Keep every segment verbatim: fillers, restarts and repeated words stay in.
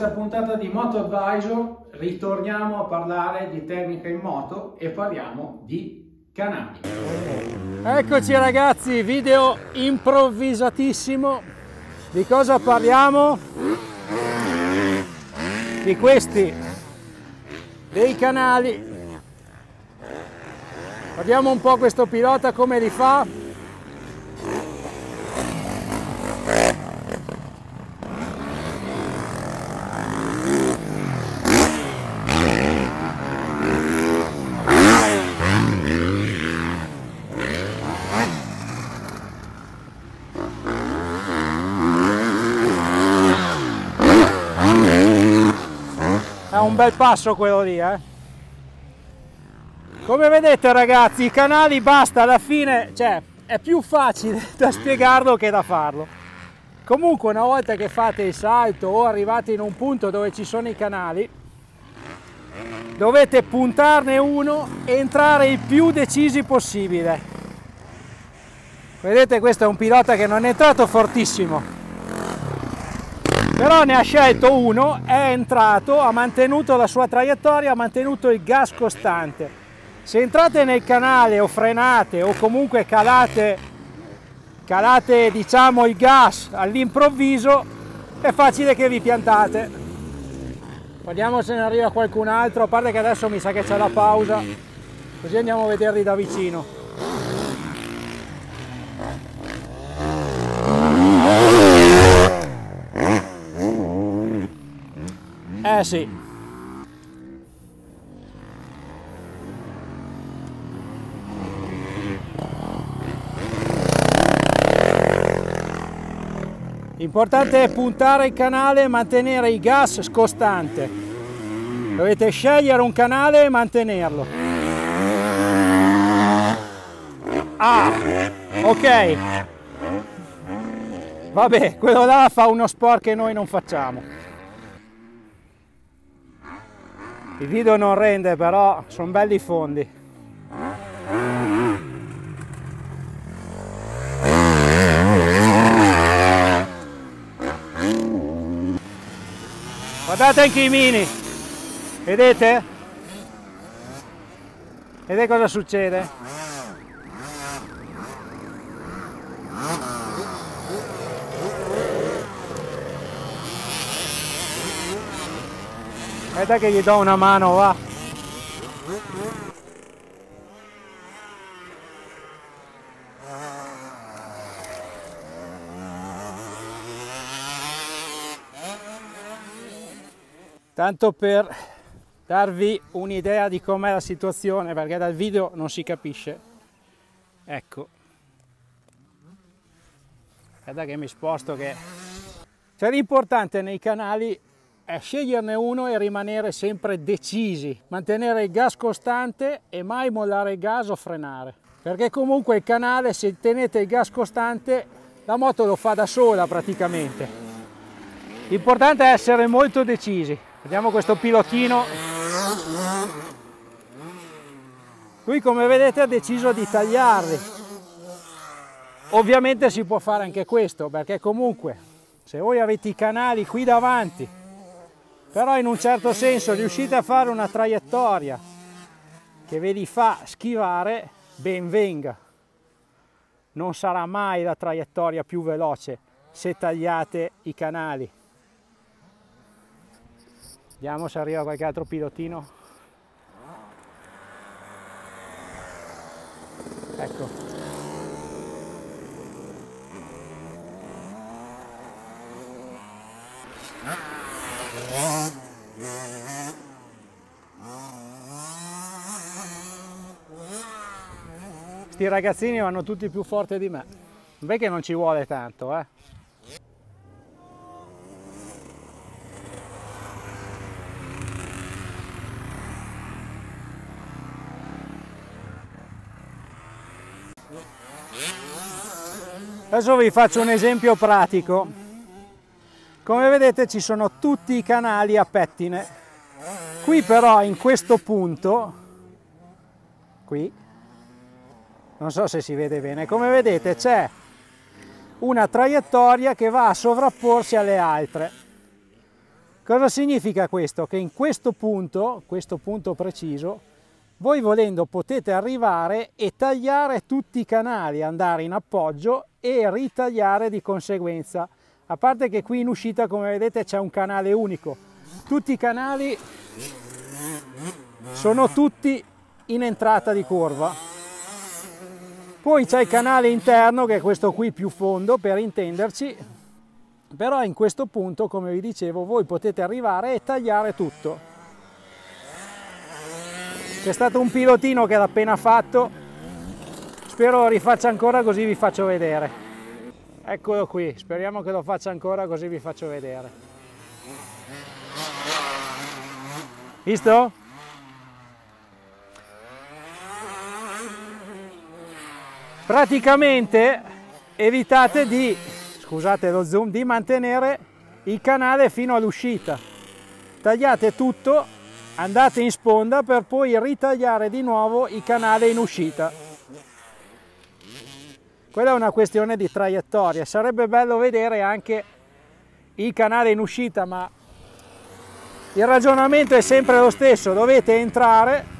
questa puntata di Moto Advisor ritorniamo a parlare di tecnica in moto e parliamo di canali. Eccoci ragazzi, video improvvisatissimo. Di cosa parliamo? Di questi, dei canali. Guardiamo un po' questo pilota come li fa. È un bel passo quello lì, eh. Come vedete ragazzi, i canali basta, alla fine, cioè, è più facile da spiegarlo che da farlo. Comunque una volta che fate il salto o arrivate in un punto dove ci sono i canali, dovete puntarne uno e entrare il più decisi possibile. Vedete, questo è un pilota che non è entrato fortissimo, però ne ha scelto uno, è entrato, ha mantenuto la sua traiettoria, ha mantenuto il gas costante. Se entrate nel canale o frenate o comunque calate, calate diciamo il gas all'improvviso, è facile che vi piantate. Vediamo se ne arriva qualcun altro, a parte che adesso mi sa che c'è la pausa, così andiamo a vederli da vicino. Eh sì. L'importante è puntare il canale e mantenere il gas costante. Dovete scegliere un canale e mantenerlo. Ah, ok. Vabbè, quello là fa uno sport che noi non facciamo. Il video non rende, però sono belli i fondi. Guardate anche i mini, vedete? Vedete cosa succede? Aspetta che gli do una mano, va. Tanto per darvi un'idea di com'è la situazione, perché dal video non si capisce. Ecco. Aspetta che mi sposto, che... Cioè, l'importante nei canali è sceglierne uno e rimanere sempre decisi, mantenere il gas costante e mai mollare il gas o frenare, perché comunque il canale, se tenete il gas costante, la moto lo fa da sola praticamente. L'importante è essere molto decisi. Vediamo questo pilotino, lui come vedete ha deciso di tagliarli. Ovviamente si può fare anche questo, perché comunque se voi avete i canali qui davanti, però in un certo senso riuscite a fare una traiettoria che ve li fa schivare, ben venga. Non sarà mai la traiettoria più veloce se tagliate i canali. Vediamo se arriva qualche altro pilotino. Ecco. Sti ragazzini vanno tutti più forti di me. Beh, che non ci vuole tanto, eh. Adesso vi faccio un esempio pratico. Come vedete ci sono tutti i canali a pettine. Qui però in questo punto, qui, non so se si vede bene, come vedete c'è una traiettoria che va a sovrapporsi alle altre. Cosa significa questo? Che in questo punto, questo punto preciso, voi volendo potete arrivare e tagliare tutti i canali, andare in appoggio e ritagliare di conseguenza. A parte che qui in uscita, come vedete, c'è un canale unico. Tutti i canali sono tutti in entrata di curva. Poi c'è il canale interno, che è questo qui più fondo, per intenderci. Però in questo punto, come vi dicevo, voi potete arrivare e tagliare tutto. C'è stato un pilotino che l'ha appena fatto, spero lo rifaccia ancora così vi faccio vedere. Eccolo qui, speriamo che lo faccia ancora così vi faccio vedere. Visto? Praticamente evitate di, scusate lo zoom, di mantenere il canale fino all'uscita. Tagliate tutto, andate in sponda per poi ritagliare di nuovo il canale in uscita. Quella è una questione di traiettoria. Sarebbe bello vedere anche il canale in uscita, ma il ragionamento è sempre lo stesso. Dovete entrare,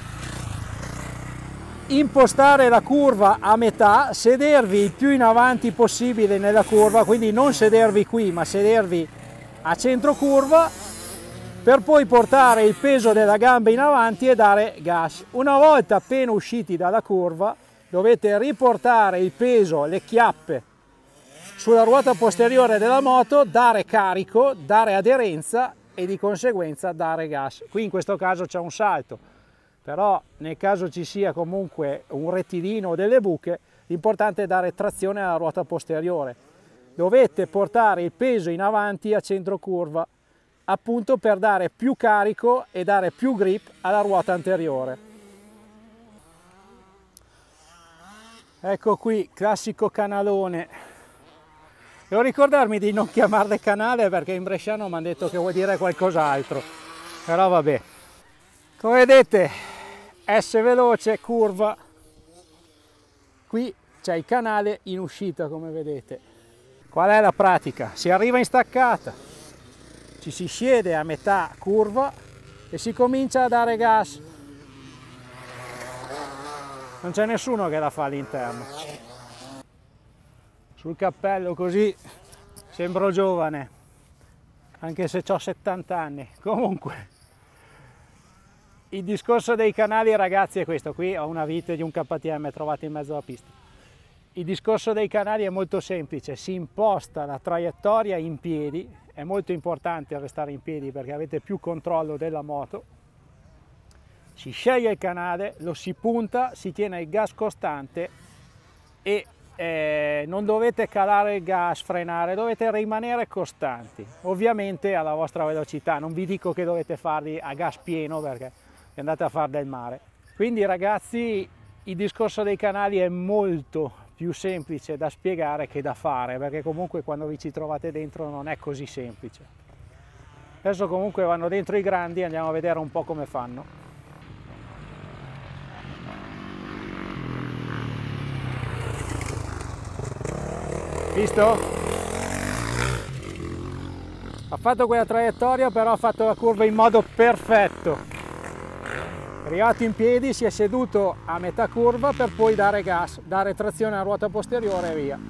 impostare la curva a metà, sedervi il più in avanti possibile nella curva, quindi non sedervi qui ma sedervi a centro curva, per poi portare il peso della gamba in avanti e dare gas. Una volta appena usciti dalla curva dovete riportare il peso, le chiappe sulla ruota posteriore della moto, dare carico, dare aderenza e di conseguenza dare gas. Qui in questo caso c'è un salto, però nel caso ci sia comunque un rettilineo o delle buche, l'importante è dare trazione alla ruota posteriore. Dovete portare il peso in avanti a centro curva, appunto per dare più carico e dare più grip alla ruota anteriore. Ecco qui, classico canalone. Devo ricordarmi di non chiamarle canale perché in bresciano mi hanno detto che vuol dire qualcos'altro, però vabbè. Come vedete, S veloce, curva, qui c'è il canale in uscita, come vedete. Qual è la pratica? Si arriva in staccata, ci si siede a metà curva e si comincia a dare gas. Non c'è nessuno che la fa all'interno. Sul cappello così sembro giovane, anche se ho settanta anni. Comunque, il discorso dei canali, ragazzi, è questo. Qui ho una vite di un K T M trovato in mezzo alla pista. Il discorso dei canali è molto semplice, si imposta la traiettoria in piedi, è molto importante restare in piedi perché avete più controllo della moto. Si sceglie il canale, lo si punta, si tiene il gas costante e eh, non dovete calare il gas, frenare, dovete rimanere costanti, ovviamente alla vostra velocità. Non vi dico che dovete farli a gas pieno perché andate a fare del mare. Quindi ragazzi, il discorso dei canali è molto più semplice da spiegare che da fare, perché comunque quando vi ci trovate dentro non è così semplice. Adesso comunque vanno dentro i grandi, andiamo a vedere un po' come fanno. Visto? Ha fatto quella traiettoria, però ha fatto la curva in modo perfetto. Arrivato in piedi, si è seduto a metà curva per poi dare gas, dare trazione alla ruota posteriore e via.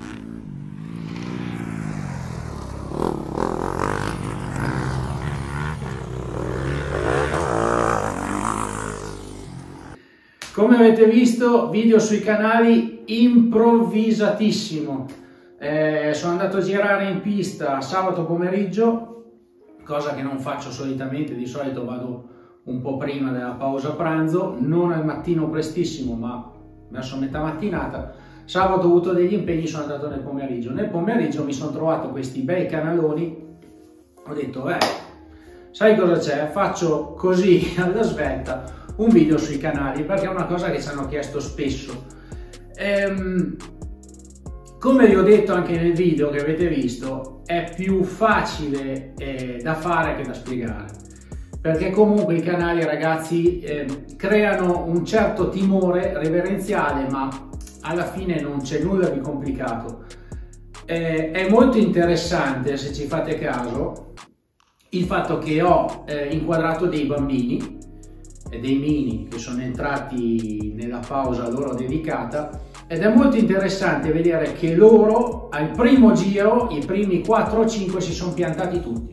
Come avete visto, video sui canali improvvisatissimo. Eh, sono andato a girare in pista sabato pomeriggio, cosa che non faccio solitamente. Di solito vado un po' prima della pausa pranzo, non al mattino prestissimo ma verso metà mattinata. Sabato ho avuto degli impegni, sono andato nel pomeriggio. Nel pomeriggio mi sono trovato questi bei canaloni, ho detto beh, sai cosa c'è? Faccio così alla svelta un video sui canali, perché è una cosa che ci hanno chiesto spesso. Ehm, Come vi ho detto anche nel video che avete visto, è più facile eh, da fare che da spiegare, perché comunque i canali, ragazzi, eh, creano un certo timore reverenziale, ma alla fine non c'è nulla di complicato. Eh, è molto interessante, se ci fate caso, il fatto che ho eh, inquadrato dei bambini e dei mini che sono entrati nella pausa loro dedicata, ed è molto interessante vedere che loro al primo giro, i primi quattro o cinque, si sono piantati tutti.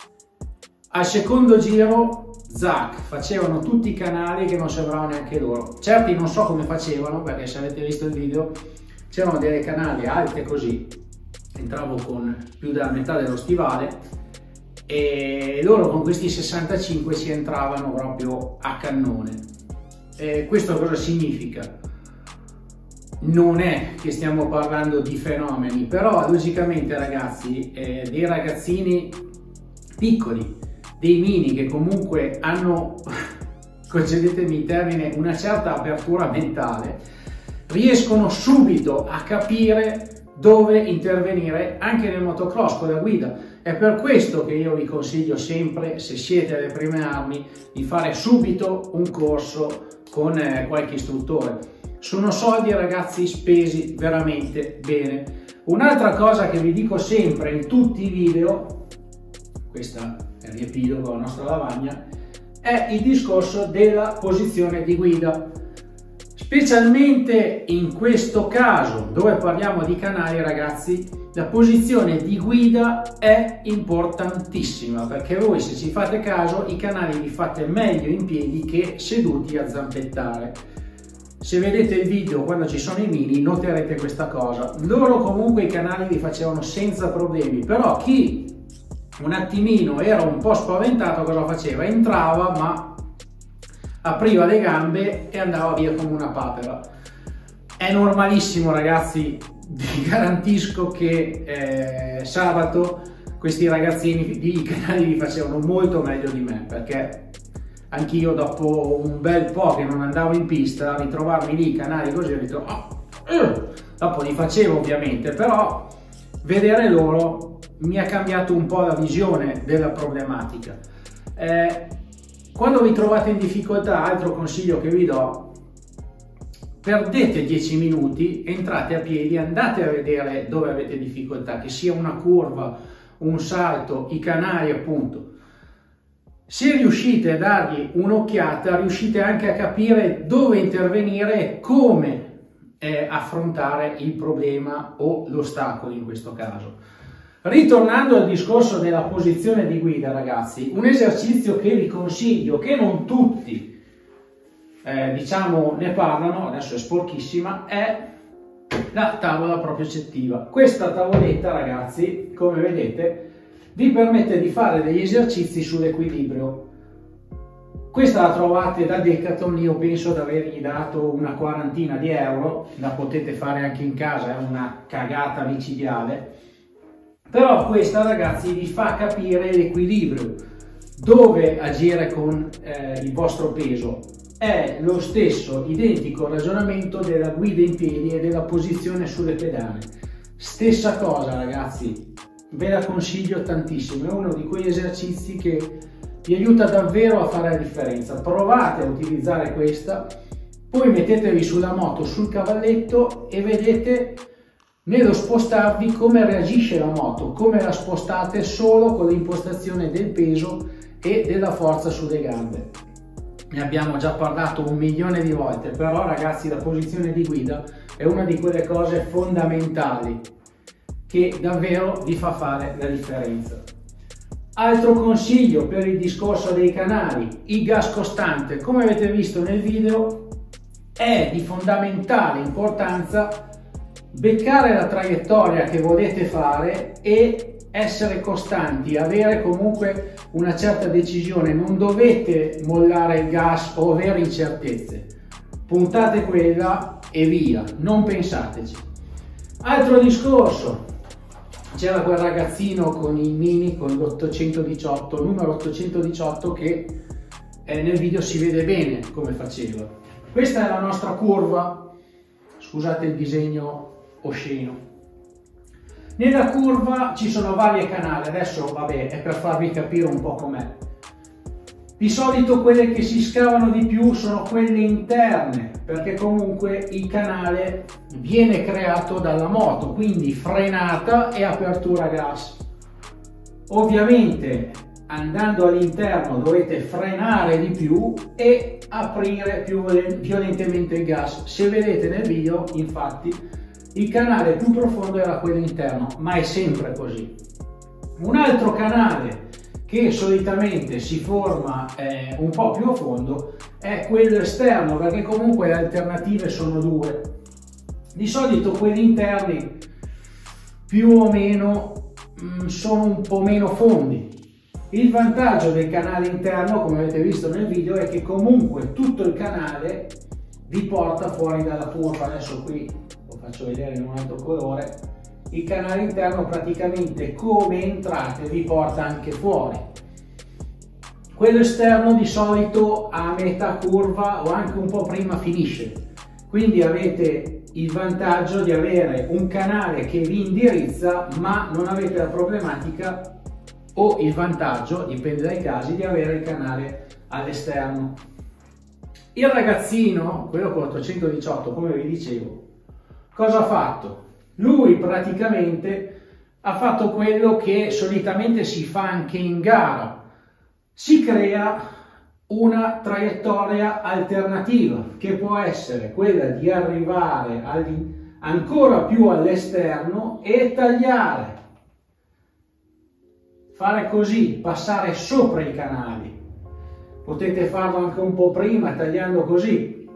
Al secondo giro, zac, facevano tutti i canali che non sembravano neanche loro. Certi non so come facevano, perché se avete visto il video c'erano delle canali alte così, entravo con più della metà dello stivale, e loro con questi sessantacinque ci entravano proprio a cannone. E questo cosa significa? Non è che stiamo parlando di fenomeni, però logicamente ragazzi, eh, dei ragazzini piccoli, dei mini che comunque hanno, concedetemi il termine, una certa apertura mentale, riescono subito a capire dove intervenire anche nel motocross con la guida. È per questo che io vi consiglio sempre, se siete alle prime armi, di fare subito un corso con eh, qualche istruttore. Sono soldi, ragazzi, spesi veramente bene. Un'altra cosa che vi dico sempre in tutti i video, questa è il riepilogo, la nostra lavagna, è il discorso della posizione di guida. Specialmente in questo caso dove parliamo di canali, ragazzi, la posizione di guida è importantissima, perché voi, se ci fate caso, i canali li fate meglio in piedi che seduti a zampettare. Se vedete il video quando ci sono i mini noterete questa cosa. Loro comunque i canali li facevano senza problemi, però chi un attimino era un po' spaventato cosa faceva? Entrava ma apriva le gambe e andava via come una papera. È normalissimo, ragazzi, vi garantisco che eh, sabato questi ragazzini di canali li facevano molto meglio di me, perché anch'io dopo un bel po' che non andavo in pista, a ritrovarmi lì i canali così ho detto oh, eh. dopo li facevo ovviamente, però vedere loro mi ha cambiato un po' la visione della problematica. Eh, quando vi trovate in difficoltà, altro consiglio che vi do: perdete dieci minuti, entrate a piedi, andate a vedere dove avete difficoltà, che sia una curva, un salto, i canali appunto. Se riuscite a dargli un'occhiata, riuscite anche a capire dove intervenire e come eh, affrontare il problema o l'ostacolo in questo caso. Ritornando al discorso della posizione di guida, ragazzi, un esercizio che vi consiglio, che non tutti eh, diciamo ne parlano, adesso è sporchissima, è la tavola propriocettiva. Questa tavoletta, ragazzi, come vedete, vi permette di fare degli esercizi sull'equilibrio. Questa la trovate da Decathlon, io penso di avergli dato una quarantina di euro, la potete fare anche in casa, è una cagata micidiale, però questa, ragazzi, vi fa capire l'equilibrio, dove agire con eh, il vostro peso. È lo stesso identico ragionamento della guida in piedi e della posizione sulle pedane. Stessa cosa, ragazzi, ve la consiglio tantissimo, è uno di quegli esercizi che vi aiuta davvero a fare la differenza. Provate a utilizzare questa, poi mettetevi sulla moto, sul cavalletto, e vedete nello spostarvi come reagisce la moto, come la spostate solo con l'impostazione del peso e della forza sulle gambe. Ne abbiamo già parlato un milione di volte, però, ragazzi, la posizione di guida è una di quelle cose fondamentali che davvero vi fa fare la differenza. Altro consiglio per il discorso dei canali: il gas costante. Come avete visto nel video, è di fondamentale importanza beccare la traiettoria che volete fare e essere costanti, avere comunque una certa decisione. Non dovete mollare il gas o avere incertezze, puntate quella e via, non pensateci. Altro discorso: c'era quel ragazzino con i mini, con l'ottocentodiciotto, numero ottocentodiciotto, che eh, nel video si vede bene come faceva. Questa è la nostra curva, scusate il disegno osceno. Nella curva ci sono varie canali, adesso vabbè è per farvi capire un po' com'è. Di solito quelle che si scavano di più sono quelle interne, perché comunque il canale viene creato dalla moto, quindi frenata e apertura gas. Ovviamente andando all'interno dovete frenare di più e aprire più violentemente il gas. Se vedete nel video, infatti, il canale più profondo era quello interno, ma è sempre così. Un altro canale che solitamente si forma eh, un po' più a fondo è quello esterno, perché comunque le alternative sono due. Di solito quelli interni più o meno mh, sono un po' meno fondi. Il vantaggio del canale interno, come avete visto nel video, è che comunque tutto il canale vi porta fuori dalla curva. Adesso qui lo faccio vedere in un altro colore. Il canale interno praticamente come entrate vi porta anche fuori. Quello esterno di solito a metà curva o anche un po' prima finisce, quindi avete il vantaggio di avere un canale che vi indirizza, ma non avete la problematica o il vantaggio, dipende dai casi, di avere il canale all'esterno. Il ragazzino, quello con ottocentodiciotto, come vi dicevo, cosa ha fatto? Lui praticamente ha fatto quello che solitamente si fa anche in gara: si crea una traiettoria alternativa che può essere quella di arrivare ancora più all'esterno e tagliare, fare così, passare sopra i canali. Potete farlo anche un po' prima tagliando così.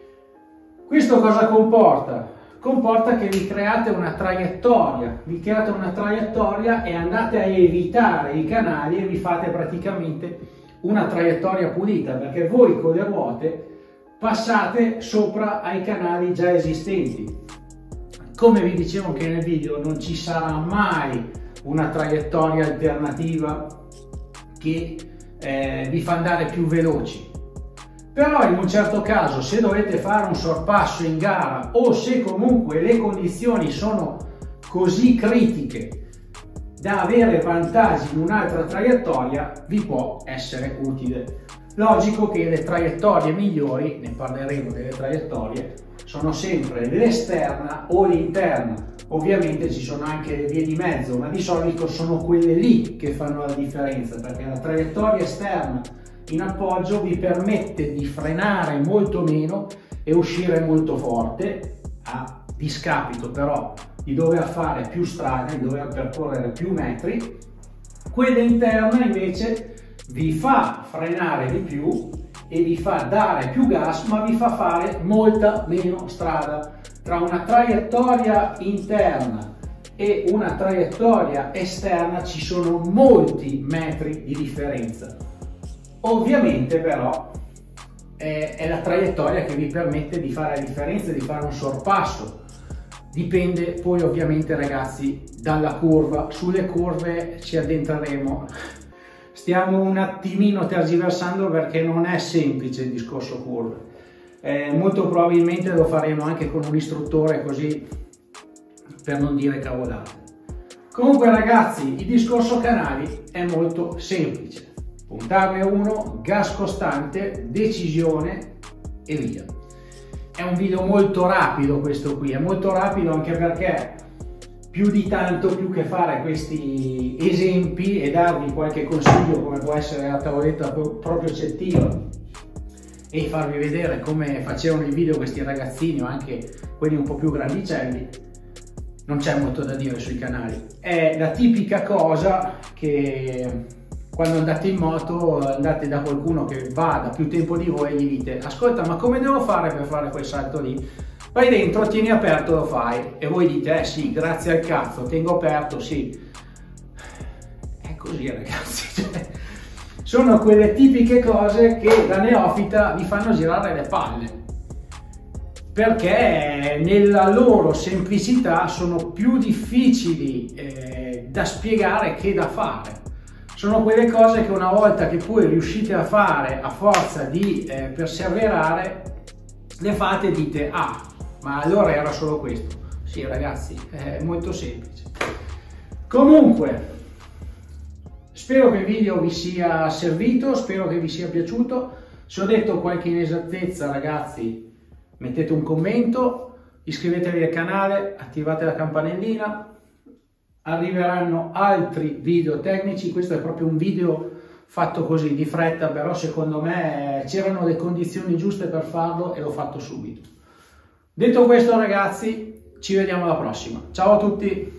Questo cosa comporta? Comporta che vi create una traiettoria, vi create una traiettoria e andate a evitare i canali e vi fate praticamente una traiettoria pulita, perché voi con le ruote passate sopra ai canali già esistenti. Come vi dicevo anche nel video, non ci sarà mai una traiettoria alternativa che eh, vi fa andare più veloci. Però in un certo caso, se dovete fare un sorpasso in gara o se comunque le condizioni sono così critiche da avere vantaggi in un'altra traiettoria, vi può essere utile. Logico che le traiettorie migliori, ne parleremo delle traiettorie, sono sempre l'esterna o l'interna. Ovviamente ci sono anche le vie di mezzo, ma di solito sono quelle lì che fanno la differenza, perché la traiettoria esterna in appoggio vi permette di frenare molto meno e uscire molto forte, a discapito però di dover fare più strade, di dover percorrere più metri. Quella interna invece vi fa frenare di più e vi fa dare più gas, ma vi fa fare molta meno strada. Tra una traiettoria interna e una traiettoria esterna ci sono molti metri di differenza. Ovviamente però è, è la traiettoria che vi permette di fare la differenza, di fare un sorpasso. Dipende poi ovviamente, ragazzi, dalla curva. Sulle curve ci addentreremo. Stiamo un attimino tergiversando perché non è semplice il discorso curve. Eh, molto probabilmente lo faremo anche con un istruttore, così per non dire cavolate. Comunque ragazzi, il discorso canali è molto semplice. Puntarne uno, gas costante, decisione e via. È un video molto rapido questo qui, è molto rapido anche perché più di tanto, più che fare questi esempi e darvi qualche consiglio come può essere la tavoletta proprio Cettino e farvi vedere come facevano i video questi ragazzini o anche quelli un po' più grandicelli, non c'è molto da dire sui canali. È la tipica cosa che quando andate in moto andate da qualcuno che va da più tempo di voi e gli dite: ascolta, ma come devo fare per fare quel salto lì? Vai dentro, tieni aperto, lo fai. E voi dite: eh sì, grazie al cazzo, tengo aperto, sì. È così ragazzi. Sono quelle tipiche cose che da neofita vi fanno girare le palle, perché nella loro semplicità sono più difficili eh, da spiegare che da fare. Sono quelle cose che una volta che poi riuscite a fare a forza di eh, perseverare, le fate e dite: ah, ma allora era solo questo. Sì ragazzi, è molto semplice. Comunque, spero che il video vi sia servito, spero che vi sia piaciuto. Se ho detto qualche inesattezza, ragazzi, mettete un commento, iscrivetevi al canale, attivate la campanellina. Arriveranno altri video tecnici. Questo è proprio un video fatto così di fretta, però secondo me c'erano le condizioni giuste per farlo e l'ho fatto subito. Detto questo ragazzi, ci vediamo alla prossima. Ciao a tutti!